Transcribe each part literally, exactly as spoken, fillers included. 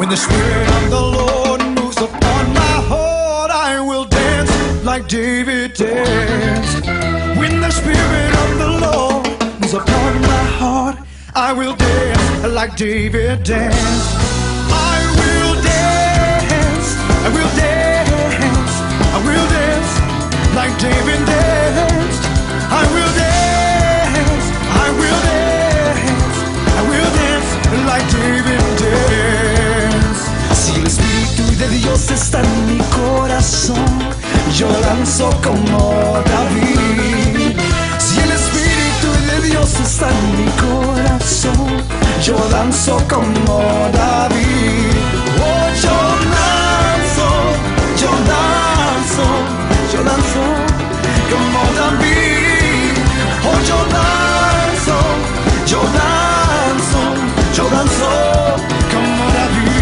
When the Spirit of the Lord moves upon my heart, I will dance like David danced. When the Spirit of the Lord moves upon my heart, I will dance like David danced. I will dance, I will dance, I will dance like David danced. I will dance, I will dance, I will dance like David danced. Si el Espíritu de Dios está en mi corazón, yo danzo como David. Si el Espíritu de Dios está en mi corazón, yo danzo como David. Oh, yo danzo, yo danzo, yo danzo como David. Oh, yo danzo, yo danzo, yo danzo como David.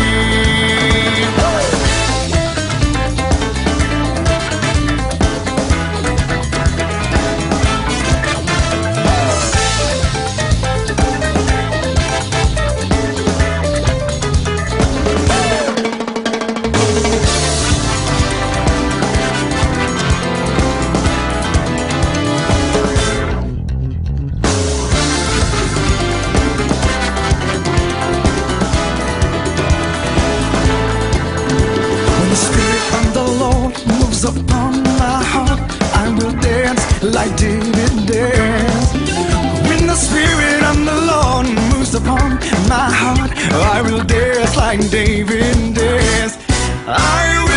Upon my heart, I will dance like David danced. When the Spirit of the Lord moves upon my heart, I will dance like David danced. I will